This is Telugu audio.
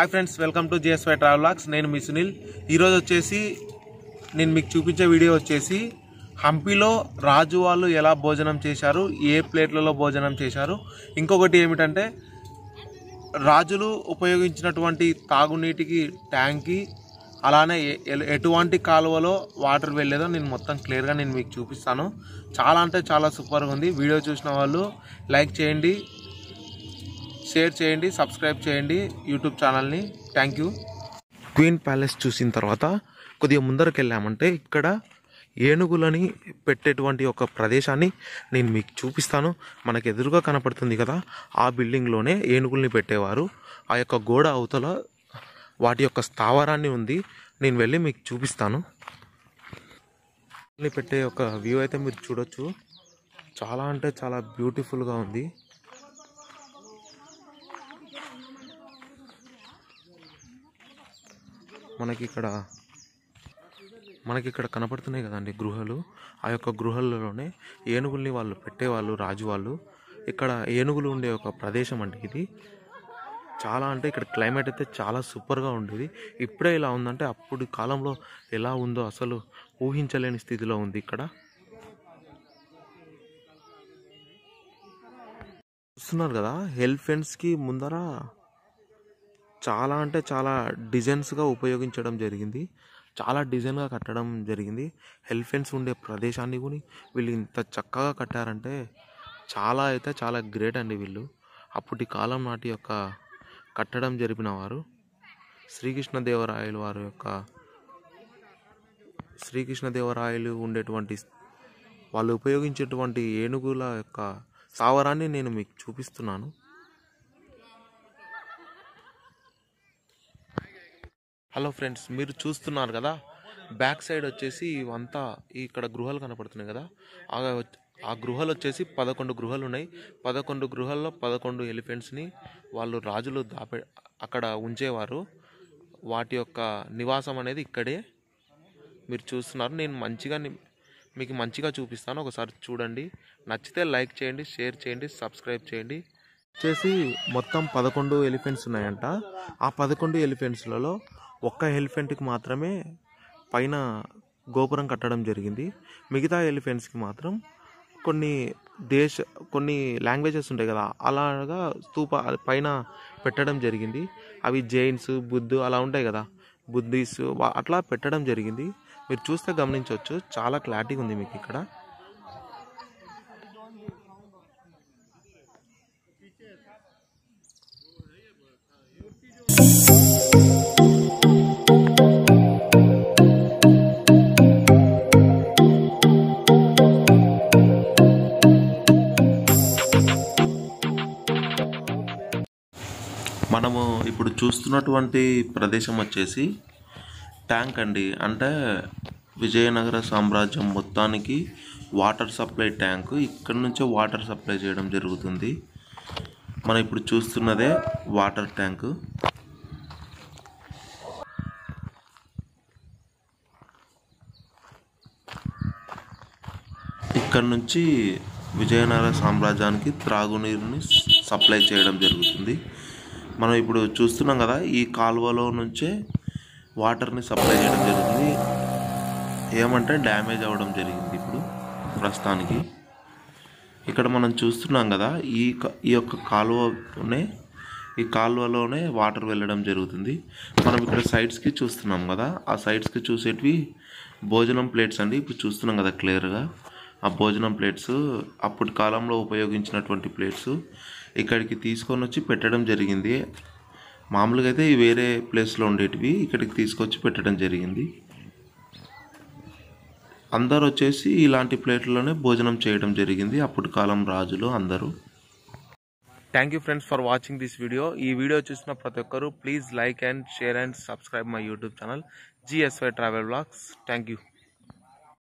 Hi friends, welcome to GSY travel vlogs. నేను మీ సునీల్. ఈరోజు వచ్చేసి నేను మీకు చూపించే వీడియో వచ్చేసి హంపీలో రాజు వాళ్ళు ఎలా భోజనం చేశారు, ఏ ప్లేట్లలో భోజనం చేశారు, ఇంకొకటి ఏమిటంటే రాజులు ఉపయోగించినటువంటి తాగునీటికి ట్యాంక్కి అలానే ఎటువంటి కాలువలో వాటర్ వెళ్ళేదో నేను మొత్తం క్లియర్గా నేను మీకు చూపిస్తాను. చాలా అంటే చాలా సూపర్గా ఉంది. వీడియో చూసిన వాళ్ళు లైక్ చేయండి, షేర్ చేయండి, సబ్స్క్రైబ్ చేయండి యూట్యూబ్ ఛానల్ని. Thank you. క్వీన్ ప్యాలెస్ చూసిన తర్వాత కొద్దిగా ముందరకు వెళ్ళామంటే ఇక్కడ ఏనుగులని పెట్టేటువంటి ఒక ప్రదేశాన్ని నేను మీకు చూపిస్తాను. మనకు ఎదురుగా కనపడుతుంది కదా, ఆ బిల్డింగ్లోనే ఏనుగుల్ని పెట్టేవారు. ఆ యొక్క గోడ అవతల వాటి యొక్క స్థావరాన్ని ఉంది. నేను వెళ్ళి మీకు చూపిస్తాను. పెట్టే ఒక వ్యూ అయితే మీరు చూడొచ్చు. చాలా అంటే చాలా బ్యూటిఫుల్గా ఉంది. మనకి ఇక్కడ కనపడుతున్నాయి కదండి గృహలు. ఆ యొక్క గృహల్లోనే ఏనుగుల్ని వాళ్ళు పెట్టేవాళ్ళు రాజు వాళ్ళు. ఇక్కడ ఏనుగులు ఉండే ఒక ప్రదేశం అండి ఇది. చాలా అంటే ఇక్కడ క్లైమేట్ అయితే చాలా సూపర్గా ఉండేది. ఇప్పుడే ఇలా ఉందంటే అప్పుడు కాలంలో ఎలా ఉందో అసలు ఊహించలేని స్థితిలో ఉంది. ఇక్కడ చూస్తున్నారు కదా, ఎలిఫెంట్స్కి ముందర చాలా అంటే చాలా డిజైన్స్గా ఉపయోగించడం జరిగింది. చాలా డిజైన్గా కట్టడం జరిగింది. ఎలిఫెంట్స్ ఉండే ప్రదేశాన్ని కూడా వీళ్ళు ఇంత చక్కగా కట్టారంటే చాలా అయితే చాలా గ్రేట్ అండి వీళ్ళు. అప్పటి కాలం నాటి యొక్క కట్టడం జరిపిన వారు శ్రీకృష్ణదేవరాయలు ఉండేటువంటి వాళ్ళు ఉపయోగించేటువంటి ఏనుగుల యొక్క స్థావరాన్ని నేను మీకు చూపిస్తున్నాను. హలో ఫ్రెండ్స్, మీరు చూస్తున్నారు కదా, బ్యాక్ సైడ్ వచ్చేసి ఇవంతా ఇక్కడ గృహాలు కనపడుతున్నాయి కదా. ఆ గృహాలు వచ్చేసి 11 గృహాలు ఉన్నాయి. 11 గృహాల్లో 11 ఎలిఫెంట్స్ని వాళ్ళు రాజులు అక్కడ ఉంచేవారు. వాటి యొక్క నివాసం అనేది ఇక్కడే మీరు చూస్తున్నారు. నేను మీకు మంచిగా చూపిస్తాను, ఒకసారి చూడండి. నచ్చితే లైక్ చేయండి, షేర్ చేయండి, సబ్స్క్రైబ్ చేయండి. వచ్చేసి మొత్తం 11 ఎలిఫెంట్స్ ఉన్నాయంట. ఆ 11 ఎలిఫెంట్స్లలో ఒక్క ఎలిఫెంట్కి మాత్రమే పైన గోపురం కట్టడం జరిగింది. మిగతా ఎలిఫెంట్స్కి మాత్రం కొన్ని లాంగ్వేజెస్ ఉంటాయి కదా, అలాగా స్తూప పైన పెట్టడం జరిగింది. అవి జైన్స్, బుద్ధు అలా ఉంటాయి కదా, బుద్ధిస్ అట్లా పెట్టడం జరిగింది. మీరు చూస్తే గమనించవచ్చు. చాలా క్లారిటీగా ఉంది మీకు ఇక్కడ. మనము ఇప్పుడు చూస్తున్నటువంటి ప్రదేశం వచ్చేసి ట్యాంక్ అండి. అంటే విజయనగర సామ్రాజ్యం మొత్తానికి వాటర్ సప్లై ట్యాంకు. ఇక్కడ నుంచే వాటర్ సప్లై చేయడం జరుగుతుంది. మనం ఇప్పుడు చూస్తున్నదే వాటర్ ట్యాంకు. ఇక్కడ నుంచి విజయనగర సామ్రాజ్యానికి త్రాగునీరుని సప్లై చేయడం జరుగుతుంది. మనం ఇప్పుడు చూస్తున్నాం కదా, ఈ కాలువలో నుంచే వాటర్ని సప్లై చేయడం జరుగుతుంది. ఏమంటే డ్యామేజ్ అవ్వడం జరిగింది ఇప్పుడు ప్రస్తుతానికి. ఇక్కడ మనం చూస్తున్నాం కదా, ఈ యొక్క కాలువలోనే వాటర్ వెళ్ళడం జరుగుతుంది. మనం ఇక్కడ సైడ్స్కి చూస్తున్నాం కదా, ఆ సైడ్స్కి చూసేటివి భోజనం ప్లేట్స్ అండి. ఇప్పుడు చూస్తున్నాం కదా క్లియర్గా, ఆ భోజనం ప్లేట్స్ అప్పటి కాలంలో ఉపయోగించినటువంటి ప్లేట్స్ ఇక్కడికి తీసుకొని వచ్చి పెట్టడం జరిగింది. మామూలుగా అయితే వేరే ప్లేస్లో ఉండేటివి ఇక్కడికి తీసుకొచ్చి పెట్టడం జరిగింది. అందరూ వచ్చేసి ఇలాంటి ప్లేట్లలోనే భోజనం చేయడం జరిగింది అప్పటి కాలం రాజులు అందరూ. Thank you friends for watching this video. ఈ వీడియో చూసిన ప్రతి ఒక్కరు please like and share and subscribe my YouTube channel GSY travel vlogs. Thank you.